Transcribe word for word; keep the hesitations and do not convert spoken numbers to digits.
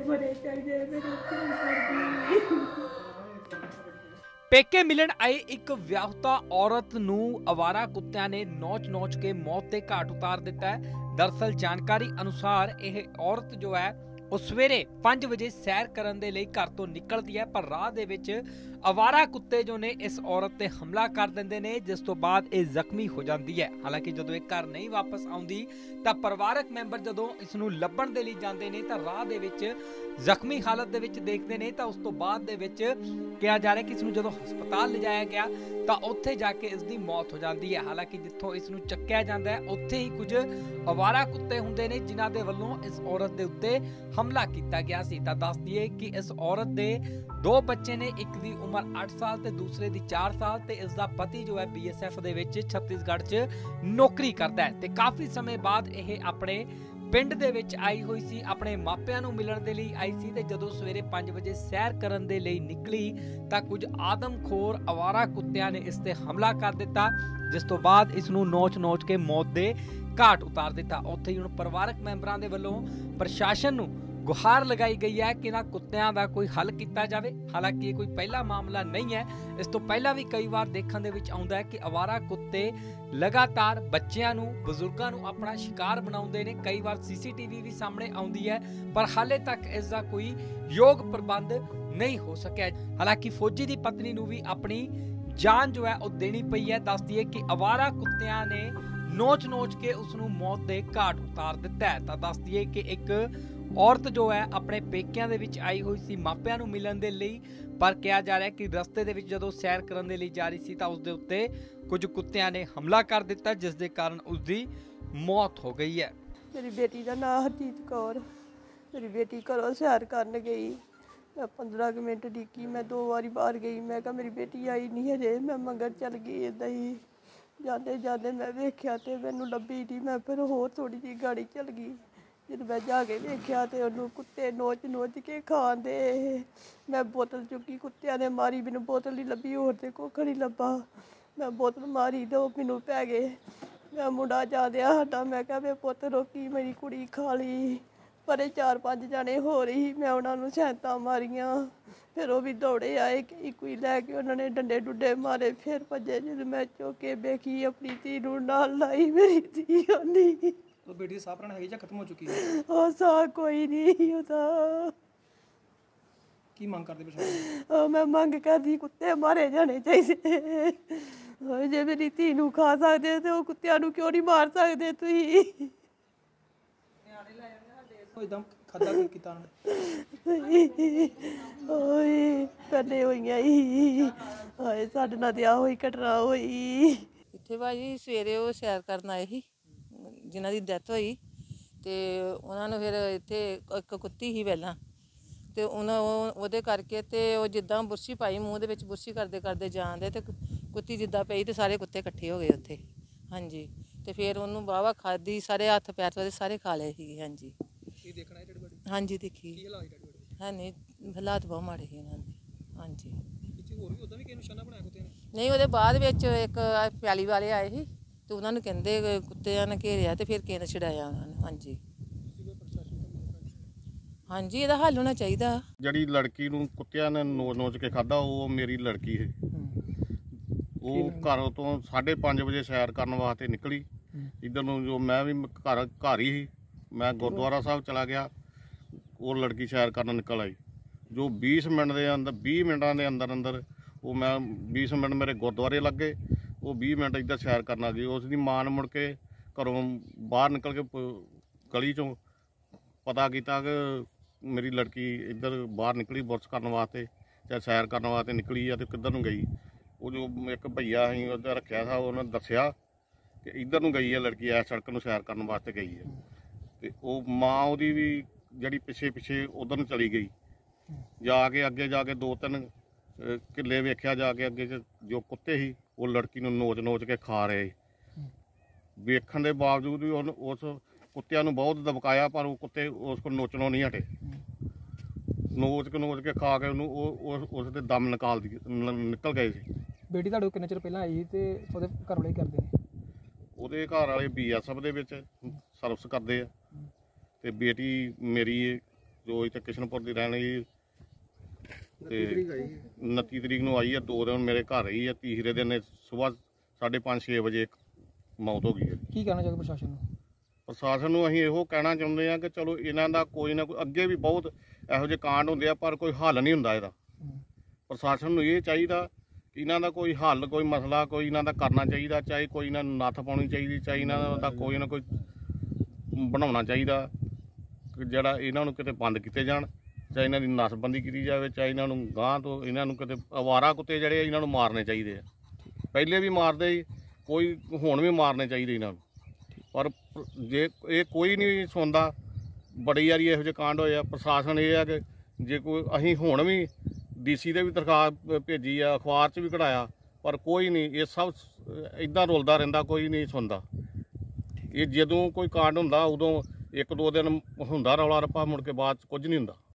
बड़े चाहिए मेरे करदी। पेके मिलन आए एक विआहुता औरत नूं आवारा कुत्तियां ने नोच नोच के मौत के घाट उतार दिता है। दरअसल जानकारी अनुसार यह औरत जो है ਉਹ ਸਵੇਰੇ ਪੰਜ ਵਜੇ ਸੈਰ ਕਰਨ ਦੇ ਲਈ ਘਰ ਤੋਂ ਨਿਕਲਦੀ ਹੈ, ਪਰ ਰਾਹ ਦੇ ਵਿੱਚ ਅਵਾਰਾ ਕੁੱਤੇ ਜੋ ਨੇ ਇਸ ਔਰਤ ਤੇ ਹਮਲਾ ਕਰ ਦਿੰਦੇ ਨੇ, ਜਿਸ ਤੋਂ ਬਾਅਦ ਇਹ ਜ਼ਖਮੀ ਹੋ ਜਾਂਦੀ ਹੈ। ਹਾਲਾਂਕਿ ਜਦੋਂ ਇਹ ਘਰ ਨਹੀਂ ਵਾਪਸ ਆਉਂਦੀ ਤਾਂ ਪਰਿਵਾਰਕ ਮੈਂਬਰ ਜਦੋਂ ਇਸ ਨੂੰ ਲੱਭਣ ਦੇ ਲਈ ਜਾਂਦੇ ਨੇ ਤਾਂ ਰਾਹ ਦੇ ਵਿੱਚ ਜ਼ਖਮੀ ਹਾਲਤ ਦੇ ਵਿੱਚ ਦੇਖਦੇ ਨੇ, ਤਾਂ ਉਸ ਤੋਂ ਬਾਅਦ ਦੇ ਵਿੱਚ ਕਿਹਾ ਜਾ ਰਿਹਾ ਕਿ ਇਸ ਨੂੰ ਜਦੋਂ ਹਸਪਤਾਲ ਲਿਜਾਇਆ ਗਿਆ ਤਾਂ ਉੱਥੇ ਜਾ ਕੇ ਇਸ ਦੀ ਮੌਤ ਹੋ ਜਾਂਦੀ ਹੈ। ਹਾਲਾਂਕਿ ਜਿੱਥੋਂ ਇਸ ਨੂੰ ਚੱਕਿਆ ਜਾਂਦਾ ਹੈ ਉੱਥੇ ਹੀ ਕੁਝ ਅਵਾਰਾ ਕੁੱਤੇ ਹੁੰਦੇ ਨੇ ਜਿਨ੍ਹਾਂ ਦੇ ਵੱਲੋਂ ਇਸ ਔਰਤ ਦੇ ਉੱਤੇ हमला किया गया सी। तां दस दिए कि इस औरत दे दो बच्चे ने, एक दी उम्र आठ साल ते दूसरे दी चार साल ते इसका पति जो है बी एस एफ दे विच छत्तीसगढ़ च नौकरी करता है ते काफ़ी समय बाद यह अपने पिंड दे विच आई हुई सी, अपने मापिਆਂ ਨੂੰ मिलण दे लई आई सी। ते जदों सवेरे पांच बजे सैर करन दे लई निकली तां कुछ आदमखोर आवारा कुत्तियां ने इस ते हमला कर दिता, जिस तो बाद इस नूं नोच नोच के मौत दे घाट उतार दिता। उत्थे ही हुण परिवारक मैंबरां दे वल्लों प्रशासन नूं गुहार लगाई गई है कि ना कुत्तियां दा कोई हल किया जाए। हालांकि ये कोई पहला मामला नहीं है, इस तो पहला भी कई बार देखने दे विच आउंदा है कि आवारा कुत्ते लगातार बच्चियां नूं बजुर्गां नूं अपना शिकार बनाउंदे ने। कई बार सी सी टी वी भी सामने आउंदी है, पर हाले तक इसका कोई योग प्रबंध नहीं हो सकिया। हालांकि फौजी की पत्नी नूं भी अपनी जान जो है वो देनी पई है। दस दिए कि आवारा कुत्तियां ने नोच नोच के उसनूं मौत दे घाट उतार दिता है। तां दस दिए कि एक औरत जो है अपने पेकिਆਂ ਦੇ ਵਿੱਚ आई हुई सी मापिਆਂ ਨੂੰ ਮਿਲਣ ਦੇ ਲਈ, पर ਕਿਹਾ ਜਾ ਰਿਹਾ ਕਿ ਰਸਤੇ ਦੇ ਵਿੱਚ ਜਦੋਂ ਸੈਰ ਕਰਨ ਦੇ ਲਈ ਜਾ ਰਹੀ ਸੀ ਤਾਂ ਉਸ ਦੇ ਉੱਤੇ ਕੁਝ ਕੁੱਤਿਆਂ ਨੇ ਹਮਲਾ ਕਰ ਦਿੱਤਾ, ਜਿਸ ਦੇ ਕਾਰਨ ਉਸ ਦੀ ਮੌਤ ਹੋ ਗਈ ਹੈ। ਮੇਰੀ ਬੇਟੀ ਦਾ ਨਾਮ ਹਰਜੀਤ ਕੌਰ। ਮੇਰੀ ਬੇਟੀ ਘਰੋਂ ਸੈਰ ਕਰਨ ਗਈ, ਮੈਂ ਪੰਦਰਾਂ ਕੁ ਮਿੰਟ ਡਿੱਕੀ, ਮੈਂ ਦੋ ਵਾਰੀ ਬਾਹਰ ਗਈ, ਮੈਂ ਕਿਹਾ ਮੇਰੀ ਬੇਟੀ ਆਈ ਨਹੀਂ ਹਜੇ, ਮੈਂ ਮਗਰ ਚੱਲ ਗਈ। ਇੱਦਾਂ ਹੀ ਜਾਂਦੇ ਜਾਂਦੇ ਮੈਂ ਵੇਖਿਆ ਤੇ ਮੈਨੂੰ ਲੱਭੀ ਨਹੀਂ, ਮੈਂ ਫਿਰ ਹੋਰ ਥੋੜੀ ਜਿਹੀ ਗਾੜੀ ਚੱਲ ਗਈ। ਜਦੋਂ ਮੈਂ ਜਾ ਕੇ ਵੇਖਿਆ ਤੇ ਉਹਨੂੰ ਕੁੱਤੇ ਨੋਚ ਨੋਚ ਕੇ ਖਾਂਦੇ। ਮੈਂ ਬੋਤਲ ਚੁੱਕੀ, ਕੁੱਤਿਆਂ ਨੇ ਮਾਰੀ, ਮੈਨੂੰ ਬੋਤਲ ਨਹੀਂ ਲੱਭੀ, ਹੋਰ ਤੇ ਕੁੱਖ ਨਹੀਂ ਲੱਭਾ। ਮੈਂ ਬੋਤਲ ਮਾਰੀ ਤੇ ਉਹ ਮੈਨੂੰ ਪੈ ਗਏ। ਮੈਂ ਮੁੰਡਾ ਜਾਂਦਿਆ ਸਾਡਾ, ਮੈਂ ਕਿਹਾ ਵੇ ਪੁੱਤ ਰੋਕੀ, ਮੇਰੀ ਕੁੜੀ ਖਾ ਲਈ। ਪਰ ਇਹ ਚਾਰ ਪੰਜ ਜਾਣੇ ਹੋ ਰਹੀ, ਮੈਂ ਉਹਨਾਂ ਨੂੰ ਸੈਂਤਾਂ ਮਾਰੀਆਂ, ਫਿਰ ਉਹ ਵੀ ਦੌੜੇ ਆਏ, ਇੱਕੋ ਹੀ ਲੈ ਕੇ ਉਹਨਾਂ ਨੇ ਡੰਡੇ ਡੁੱਡੇ ਮਾਰੇ, ਫਿਰ ਭੱਜੇ। ਜਦੋਂ ਮੈਂ ਚੁੱਕ ਕੇ ਵੇਖੀ ਆਪਣੀ ਧੀ ਨੂੰ ਨਾਲ ਲਾਈ, ਮੇਰੀ ਧੀ ਨਹੀਂ। ਉਹ ਬੇਟੀ ਦੀ ਸਾਹ ਪ੍ਰਾਣ ਹੈਗੀ ਜਾਂ ਖਤਮ ਹੋ ਚੁੱਕੀ ਹੈ? ਉਹ ਸਾਹ ਕੋਈ ਨਹੀਂ ਉਹਦਾ। ਕੀ ਮੰਗ ਕਰਦੇ ਪ੍ਰਸ਼ਾਸਨ? ਉਹ ਮੈਂ ਮੰਗ ਕਰਦੀ ਕੁੱਤੇ ਮਾਰੇ ਜਾਣੇ ਚਾਹੀਦੇ। ਜੇ ਮੇਰੀ ਧੀ ਨੂੰ ਖਾ ਸਕਦੇ ਤੇ ਉਹ ਕੁੱਤਿਆਂ ਨੂੰ ਕਿਉਂ ਨਹੀਂ ਮਾਰ ਸਕਦੇ ਤੁਸੀਂ? ਉਹ ਇੱਕਦਮ ਖਾਧਾ ਕੀ ਕੀਤਾ ਓਏ ਪਹਿਲੇ ਹੋਈਆਂ ਹੀ ਹਾਏ ਸਾਡੇ ਨਾਲ ਤੇ ਆ ਹੋਈ ਘਟਨਾ ਹੋਈ। ਇੱਥੇ ਭਾਜੀ ਸਵੇਰੇ ਉਹ ਸੈਰ ਕਰਨ ਆਏ ਸੀ ਜਿਨ੍ਹਾਂ ਦੀ ਡੈਥ ਹੋਈ, ਤੇ ਉਹਨਾਂ ਨੂੰ ਫਿਰ ਇੱਥੇ ਇੱਕ ਕੁੱਤੀ ਸੀ ਪਹਿਲਾਂ, ਤੇ ਉਹਨਾਂ ਉਹਦੇ ਕਰਕੇ ਤੇ ਉਹ ਜਿੱਦਾਂ ਬੁਰਸ਼ੀ ਪਾਈ ਮੂੰਹ ਦੇ ਵਿੱਚ, ਬੁਰਸ਼ੀ ਕਰਦੇ ਕਰਦੇ ਜਾਂਦੇ ਤੇ ਕੁੱਤੀ ਜਿੱਦਾਂ ਪਈ ਤੇ ਸਾਰੇ ਕੁੱਤੇ ਇਕੱਠੇ ਹੋ ਗਏ ਉੱਥੇ। ਹਾਂਜੀ, ਤੇ ਫਿਰ ਉਹਨੂੰ ਵਾਹਵਾ ਖਾਧੀ, ਸਾਰੇ ਹੱਥ ਪੈਰ ਉਹਦੇ ਸਾਰੇ ਖਾ ਲਏ ਸੀਗੇ। ਹਾਂਜੀ ਕੀ ਦੇਖਣਾ ਡੈਡ ਬੋਡੀ? ਹਾਂਜੀ ਦੇਖੀ। ਕੀ ਹਾਲਾਤ ਡੈਡ ਬੋਡੀ? ਹੈ ਨਹੀਂ, ਹਾਲਾਤ ਬਹੁਤ ਮਾੜੇ ਸੀ ਇਹਨਾਂ ਦੇ। ਹਾਂਜੀ, ਇੱਥੇ ਹੋਰ ਵੀ ਉਦਾਂ ਵੀ ਕਿਸੇ ਨਿਸ਼ਾਨਾ ਬਣਾਇਆ ਕੁੱਤੇ ਨੇ? ਨਹੀਂ, ਉਹਦੇ ਬਾਅਦ ਵਿੱਚ ਇੱਕ ਪਿਆਲੀ ਵਾਲੇ ਆਏ ਸੀ ਤੇ ਉਹਨਾਂ ਨੂੰ ਕਹਿੰਦੇ ਕੁੱਤਿਆਂ ਨੇ ਘੇਰਿਆ ਤੇ ਫਿਰ ਕਿਸੇ ਨੇ ਛਡਾਇਆ ਉਹਨਾਂ ਨੂੰ। ਹਾਂਜੀ ਹਾਂਜੀ, ਇਹਦਾ ਹੱਲ ਹੋਣਾ ਚਾਹੀਦਾ। ਜਿਹੜੀ ਲੜਕੀ ਨੂੰ ਕੁੱਤਿਆਂ ਨੇ ਨੋਚ ਨੋਚ ਕੇ ਖਾਧਾ, ਉਹ ਮੇਰੀ ਲੜਕੀ ਹੈ। ਉਹ ਘਰ ਤੋਂ ਸਾਢੇ ਪੰਜ ਵਜੇ ਸੈਰ ਕਰਨ ਵਾਸਤੇ ਨਿਕਲੀ ਇੱਧਰ ਨੂੰ, ਜੋ ਮੈਂ ਵੀ ਘਰ ਘਰ ਹੀ ਸੀ, ਮੈਂ ਗੁਰਦੁਆਰਾ ਸਾਹਿਬ ਚਲਾ ਗਿਆ, ਉਹ ਲੜਕੀ ਸੈਰ ਕਰਨ ਨਿਕਲ ਆਈ। ਜੋ ਵੀਹ ਮਿੰਟ ਦੇ ਅੰਦਰ ਵੀਹ ਮਿੰਟਾਂ ਦੇ ਅੰਦਰ ਅੰਦਰ ਉਹ ਮੈਂ ਵੀਹ ਮਿੰਟ ਮੇਰੇ ਗੁਰਦੁਆਰੇ ਲੱਗੇ, ਉਹ ਵੀਹ ਮਿੰਟ ਇੱਧਰ ਸੈਰ ਕਰਨ ਆ ਗਈ। ਉਸ ਦੀ ਮਾਂ ਨੇ ਮੁੜ ਕੇ ਘਰੋਂ ਬਾਹਰ ਨਿਕਲ ਕੇ ਗਲੀ 'ਚੋਂ ਪਤਾ ਕੀਤਾ ਕਿ ਮੇਰੀ ਲੜਕੀ ਇੱਧਰ ਬਾਹਰ ਨਿਕਲੀ ਬੁਰਸ਼ ਕਰਨ ਵਾਸਤੇ ਜਾਂ ਸੈਰ ਕਰਨ ਵਾਸਤੇ ਨਿਕਲੀ ਆ, ਅਤੇ ਕਿੱਧਰ ਨੂੰ ਗਈ। ਉਹ ਜੋ ਇੱਕ ਭਈਆ ਅਸੀਂ ਉਹਦਾ ਰੱਖਿਆ ਸੀ, ਉਹਨੇ ਦੱਸਿਆ ਕਿ ਇੱਧਰ ਨੂੰ ਗਈ ਹੈ ਲੜਕੀ, ਇਸ ਸੜਕ ਨੂੰ ਸੈਰ ਕਰਨ ਵਾਸਤੇ ਗਈ ਹੈ। ਅਤੇ ਉਹ ਮਾਂ ਉਹਦੀ ਵੀ ਜਿਹੜੀ ਪਿੱਛੇ ਪਿੱਛੇ ਉੱਧਰ ਨੂੰ ਚਲੀ ਗਈ। ਜਾ ਕੇ ਅੱਗੇ ਜਾ ਕੇ ਦੋ ਤਿੰਨ ਕਿੱਲੇ ਵੇਖਿਆ, ਜਾ ਕੇ ਅੱਗੇ ਜੋ ਕੁੱਤੇ ਸੀ ਉਹ ਲੜਕੀ ਨੂੰ ਨੋਚ ਨੋਚ ਕੇ ਖਾ ਰਹੇ। ਵੇਖਣ ਦੇ ਬਾਵਜੂਦ ਵੀ ਉਹਨੂੰ ਉਸ ਕੁੱਤਿਆਂ ਨੂੰ ਬਹੁਤ ਦਬਕਾਇਆ, ਪਰ ਉਹ ਕੁੱਤੇ ਉਸ ਕੋਲ ਨੋਚਣੋਂ ਨਹੀਂ ਹਟੇ। ਨੋਚ ਕੇ ਨੋਚ ਕੇ ਖਾ ਕੇ ਉਹਨੂੰ ਉਹ ਉਸ ਦੇ ਦਮ ਨਿਕਾਲ ਦੀ ਨਿਕਲ ਗਏ ਸੀ। ਬੇਟੀ ਤੁਹਾਡੇ ਕਿੰਨੇ ਚਿਰ ਪਹਿਲਾਂ ਆਈ ਤੇ ਉਹਦੇ ਘਰ ਵਾਲੇ ਕਰਦੇ ਨੇ? ਉਹਦੇ ਘਰ ਵਾਲੇ ਬੀ ਐਸ ਐਫ ਦੇ ਵਿੱਚ ਸਰਵਿਸ ਕਰਦੇ ਆ, ਤੇ ਬੇਟੀ ਮੇਰੀ ਜੋ ਇੱਥੇ ਕਿਸ਼ਨਪੁਰ ਦੀ ਰਹਿਣ ਵਾਲੀ ਤੇ ਉਨੱਤੀ ਤਰੀਕ ਨੂੰ ਆਈ ਹੈ। ਦੋ ਦਿਨ ਮੇਰੇ ਘਰ ਰਹੀ ਹੈ। ਤੀਸਰੇ ਦਿਨ ਸਵੇਰ ਸਾਢੇ ਪੰਜ ਛੇ ਵਜੇ ਮੌਤ ਹੋ ਗਈ ਹੈ। ਕੀ ਕਹਿਣਾ ਚਾਹੋਗੇ ਪ੍ਰਸ਼ਾਸਨ ਨੂੰ? ਪ੍ਰਸ਼ਾਸਨ ਨੂੰ ਅਸੀਂ ਇਹੋ ਕਹਿਣਾ ਚਾਹੁੰਦੇ ਹਾਂ ਕਿ ਚਲੋ ਇਹਨਾਂ ਦਾ ਕੋਈ ਨਾ ਕੋਈ, ਅੱਗੇ ਵੀ ਬਹੁਤ ਇਹੋ ਜਿਹੇ ਕਾਂਡ ਹੁੰਦੇ ਆ ਪਰ ਕੋਈ ਹੱਲ ਨਹੀਂ ਹੁੰਦਾ ਇਹਦਾ। ਪ੍ਰਸ਼ਾਸਨ ਨੂੰ ਇਹ ਚਾਹੀਦਾ ਕਿ ਇਹਨਾਂ ਦਾ ਕੋਈ ਹੱਲ, ਕੋਈ ਮਸਲਾ ਕੋਈ ਇਹਨਾਂ ਦਾ ਕਰਨਾ ਚਾਹੀਦਾ। ਚਾਹੇ ਕੋਈ ਇਹਨਾਂ ਨੂੰ ਨੱਥ ਪਾਉਣੀ ਚਾਹੀਦੀ, ਚਾਹੇ ਇਹਨਾਂ ਦਾ ਕੋਈ ਨਾ ਕੋਈ ਬਣਾਉਣਾ ਚਾਹੀਦਾ ਕਿ ਜਿਹੜਾ ਇਹਨਾਂ ਨੂੰ ਕਿਤੇ ਬੰਦ ਕੀਤੇ ਜਾਣ, ਚਾਹੇ ਇਹਨਾਂ ਦੀ ਨਸਬੰਦੀ ਕੀਤੀ ਜਾਵੇ, ਚਾਹੇ ਇਹਨਾਂ ਨੂੰ ਗਾਂਹ ਤੋਂ ਇਹਨਾਂ ਨੂੰ ਕਿਤੇ ਅਵਾਰਾ ਕੁੱਤੇ ਜਿਹੜੇ ਇਹਨਾਂ ਨੂੰ ਮਾਰਨੇ ਚਾਹੀਦੇ ਆ। ਪਹਿਲੇ ਵੀ ਮਾਰਦੇ ਸੀ, ਕੋਈ ਹੁਣ ਵੀ ਮਾਰਨੇ ਚਾਹੀਦੇ ਇਹਨਾਂ ਨੂੰ। ਪਰ ਜੇ ਇਹ ਕੋਈ ਨਹੀਂ ਸੁਣਦਾ, ਬੜੀ ਵਾਰੀ ਇਹੋ ਜਿਹੇ ਕਾਂਡ ਹੋਏ ਆ। ਪ੍ਰਸ਼ਾਸਨ ਇਹ ਆ ਕਿ ਜੇ ਕੋਈ, ਅਸੀਂ ਹੁਣ ਵੀ ਡੀਸੀ ਦੇ ਵੀ ਦਰਖਾਸਤ ਭੇਜੀ ਆ, ਅਖਬਾਰ 'ਚ ਵੀ ਕਢਾਇਆ, ਪਰ ਕੋਈ ਨਹੀਂ, ਇਹ ਸਭ ਇੱਦਾਂ ਰੁਲਦਾ ਰਹਿੰਦਾ, ਕੋਈ ਨਹੀਂ ਸੁਣਦਾ। ਇਹ ਜਦੋਂ ਕੋਈ ਕਾਂਡ ਹੁੰਦਾ ਉਦੋਂ ਇੱਕ ਦੋ ਦਿਨ ਹੁੰਦਾ ਰੌਲਾ ਰੱਪਾ, ਮੁੜ ਕੇ ਬਾਅਦ 'ਚ ਕੁਝ ਨਹੀਂ ਹੁੰਦਾ।